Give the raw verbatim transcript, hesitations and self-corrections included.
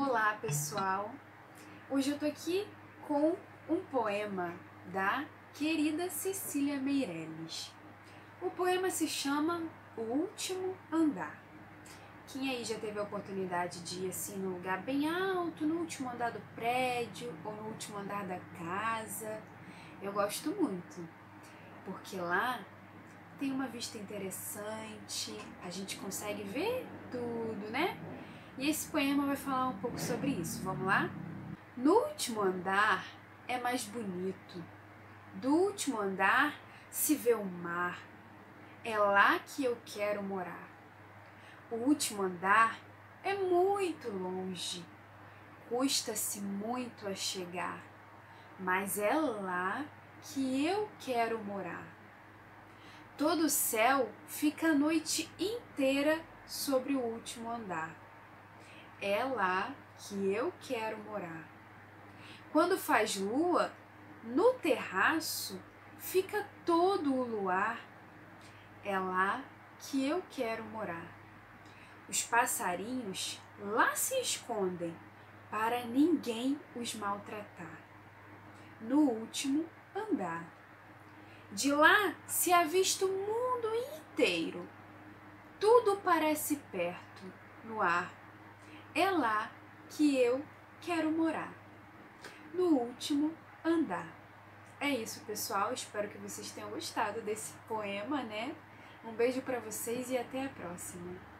Olá, pessoal! Hoje eu tô aqui com um poema da querida Cecília Meirelles. O poema se chama O Último Andar. Quem aí já teve a oportunidade de ir assim num lugar bem alto, no último andar do prédio ou no último andar da casa? Eu gosto muito, porque lá tem uma vista interessante, a gente consegue ver tudo, né? E esse poema vai falar um pouco sobre isso. Vamos lá? No último andar é mais bonito. Do último andar se vê o mar. É lá que eu quero morar. O último andar é muito longe. Custa-se muito a chegar. Mas é lá que eu quero morar. Todo o céu fica a noite inteira sobre o último andar. É lá que eu quero morar. Quando faz lua, no terraço fica todo o luar. É lá que eu quero morar. Os passarinhos lá se escondem para ninguém os maltratar. No último andar. De lá se avista o mundo inteiro. Tudo parece perto, no ar. É lá que eu quero morar, no último andar. É isso, pessoal. Espero que vocês tenham gostado desse poema, né? Um beijo para vocês e até a próxima.